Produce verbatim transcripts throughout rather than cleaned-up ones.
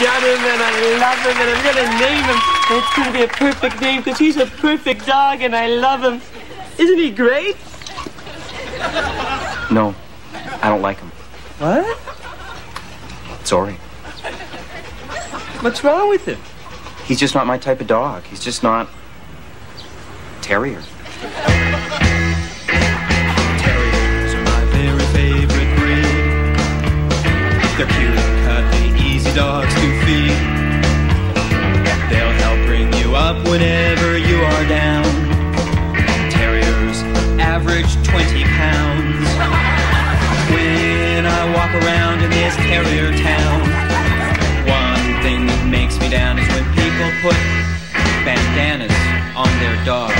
got him and I love him and I'm gonna name him. And it's gonna be a perfect name because he's a perfect dog and I love him. Isn't he great? No, I don't like him. What? Sorry. What's wrong with him? He's just not my type of dog. He's just not... Terrier. Terriers are my very favorite breed. They're cute, cuddly, easy dogs to feed. They'll help bring you up whenever you are down. Terriers average twenty pounds. When I walk around in this terrier town, one thing that makes me down is when people put bandanas on their dogs.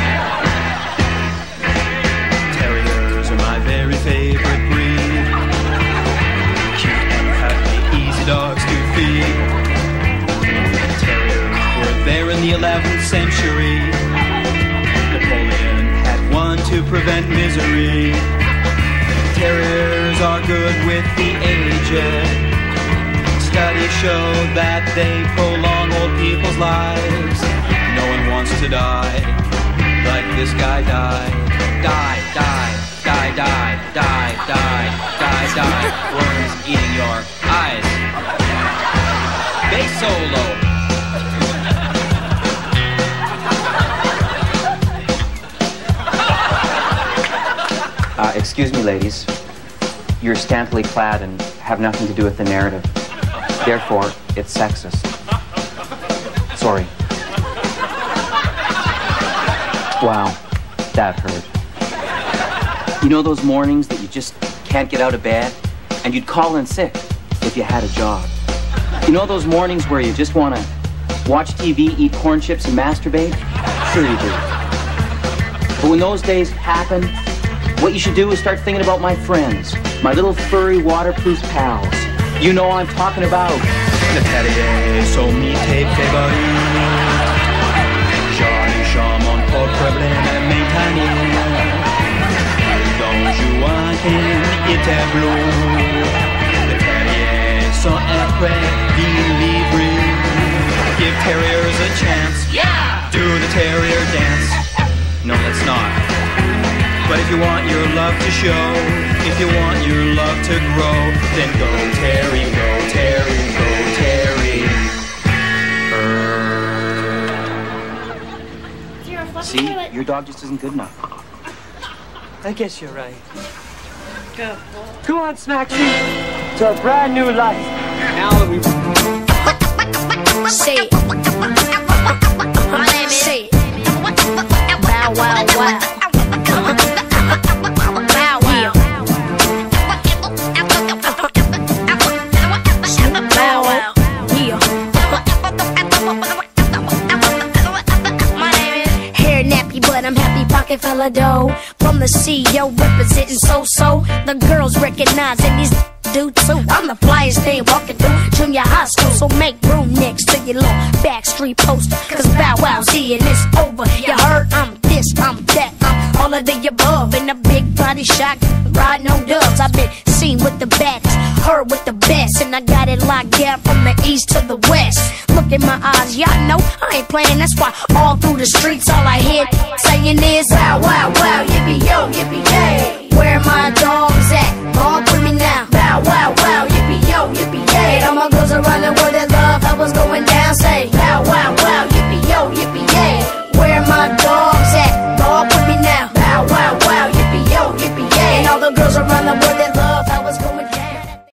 Terriers are my very favorite breed. Cute and cuddly, easy dogs to feed. Terriers were there in the eleventh century. Napoleon had one to prevent misery. Terriers are good with the aged. Studies show that they prolong old people's lives. No one wants to die like this guy died. Die, die, die, die, die, die, die, die. Worms eating your eyes. Bass solo. Uh, excuse me, ladies. You're scantily clad and have nothing to do with the narrative. Therefore, it's sexist. Sorry. Wow, that hurt. You know those mornings that you just can't get out of bed and you'd call in sick if you had a job? You know those mornings where you just want to watch T V, eat corn chips, and masturbate? Sure you do. But when those days happen, what you should do is start thinking about my friends, my little furry waterproof pals. You know I'm talking about. Le Terrier sont mes favoris. Jolis chats n'ont pas de problème à maintenir. Donc Joachim et tableau. Les Terriers sont après delivery. Give Terriers a chance. Yeah! Do the Terrier dance. No, let's not. But if you want your love to show, if you want your love to grow, then go Terry, go Terry, go Terry. Brrr. See, your dog just isn't good enough. I guess you're right. Go. Go on, Smacksy, to a brand new life. Now that we... Say it. My name is... Say it. Wow, wow, wow. Fella dough from the C E O representing so-so. The girls recognizing these do too. I'm the flyest thing walking through junior high school, so make room next to your little backstreet poster. Cause Bow Wow's here and it's over. You heard I'm this, I'm that, I'm all of the above. In a big body shot, riding on dubs. I've been seen with the baddest, heard with the best, and I got it locked down from the east to the west. Look in my eyes, y'all know I ain't playing. That's why all through the streets all I hear saying is wow, wow, wow, yippee yo, yippee yay.